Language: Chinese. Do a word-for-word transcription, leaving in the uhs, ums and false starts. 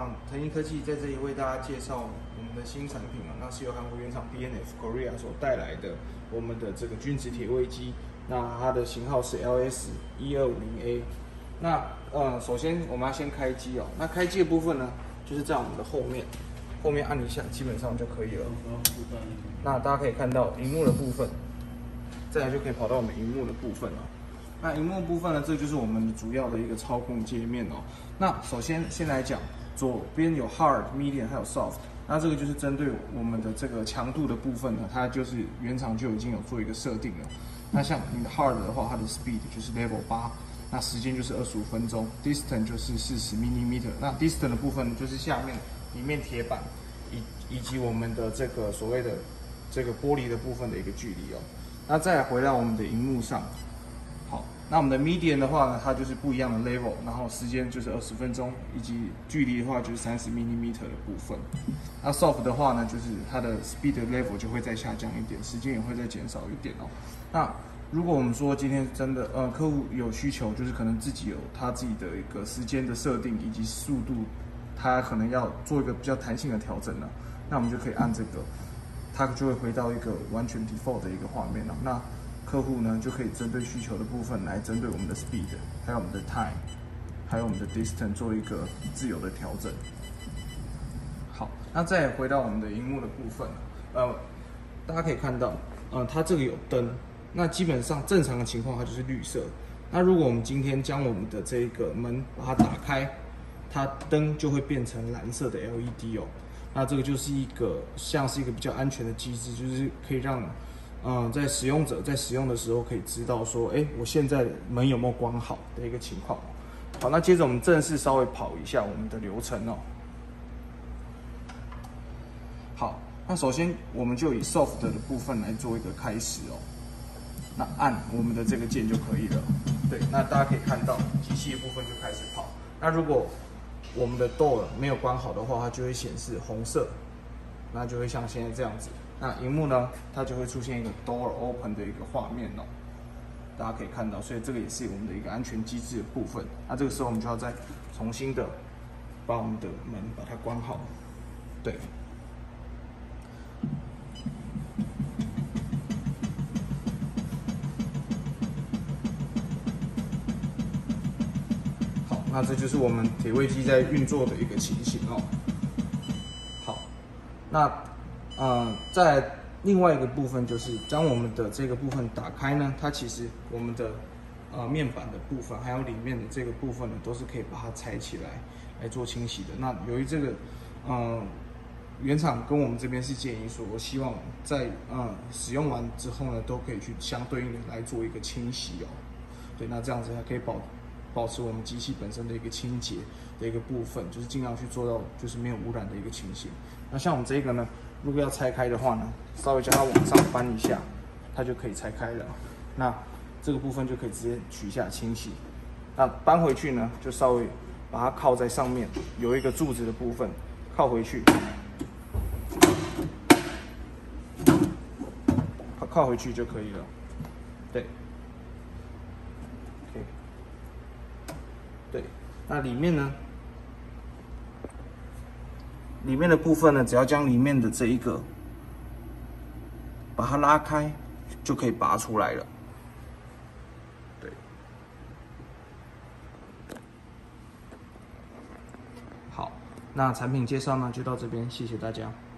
那腾讯科技在这里为大家介绍我们的新产品啊，那是由韩国原厂 B N F Korea 所带来的我们的这个均值铁位机，那它的型号是 L S 一二五零 A。那呃，首先我们要先开机哦。那开机的部分呢，就是在我们的后面，后面按一下，基本上就可以了。那大家可以看到荧幕的部分，再来就可以跑到我们荧幕的部分了。那荧幕部分呢，这就是我们主要的一个操控界面哦。那首先先来讲，左边有 Hard、Medium 还有 Soft。那这个就是针对我们的这个强度的部分呢，它就是原厂就已经有做一个设定了。那像你的 Hard 的话，它的 Speed 就是 Level 八。那时间就是二十五分钟 ，distance 就是四十 millimeter。那 distance 的部分就是下面里面铁板以以及我们的这个所谓的这个玻璃的部分的一个距离哦。那再回到我们的荧幕上，好，那我们的 medium 的话呢，它就是不一样的 level， 然后时间就是二十分钟，以及距离的话就是三十 millimeter 的部分。那 soft 的话呢，就是它的 speed level 就会再下降一点，时间也会再减少一点哦。那如果我们说今天真的呃客户有需求，就是可能自己有他自己的一个时间的设定以及速度，他可能要做一个比较弹性的调整了，那我们就可以按这个，它就会回到一个完全 default 的一个画面了。那客户呢就可以针对需求的部分来针对我们的 speed， 还有我们的 time， 还有我们的 distance 做一个自由的调整。好，那再回到我们的荧幕的部分，呃，大家可以看到，呃，它这个有灯。那基本上正常的情况，它就是绿色。那如果我们今天将我们的这个门把它打开，它灯就会变成蓝色的 L E D 哦。那这个就是一个像是一个比较安全的机制，就是可以让嗯、呃、在使用者在使用的时候可以知道说，哎，我现在门有没有关好的一个情况。好，那接着我们正式稍微跑一下我们的流程哦。好，那首先我们就以 soft 的部分来做一个开始哦。那按我们的这个键就可以了。对，那大家可以看到机器的部分就开始跑。那如果我们的 door 没有关好的话，它就会显示红色，那就会像现在这样子。那荧幕呢，它就会出现一个 door open 的一个画面哦。大家可以看到，所以这个也是我们的一个安全机制的部分。那这个时候我们就要再重新的把我们的门把它关好。对。那这就是我们铁位机在运作的一个情形哦。好，那呃，在另外一个部分就是将我们的这个部分打开呢，它其实我们的呃面板的部分还有里面的这个部分呢，都是可以把它拆起来来做清洗的。那由于这个呃原厂跟我们这边是建议说，我希望在呃使用完之后呢，都可以去相对应的来做一个清洗哦。对，那这样子还可以保。保持我们机器本身的一个清洁的一个部分，就是尽量去做到就是没有污染的一个情形。那像我们这个呢，如果要拆开的话呢，稍微将它往上翻一下，它就可以拆开了。那这个部分就可以直接取下清洗。那搬回去呢，就稍微把它靠在上面，有一个柱子的部分靠回去，靠靠回去就可以了。对。对，那里面呢？里面的部分呢，只要将里面的这一个把它拉开，就可以拔出来了。对，好，那产品介绍呢就到这边，谢谢大家。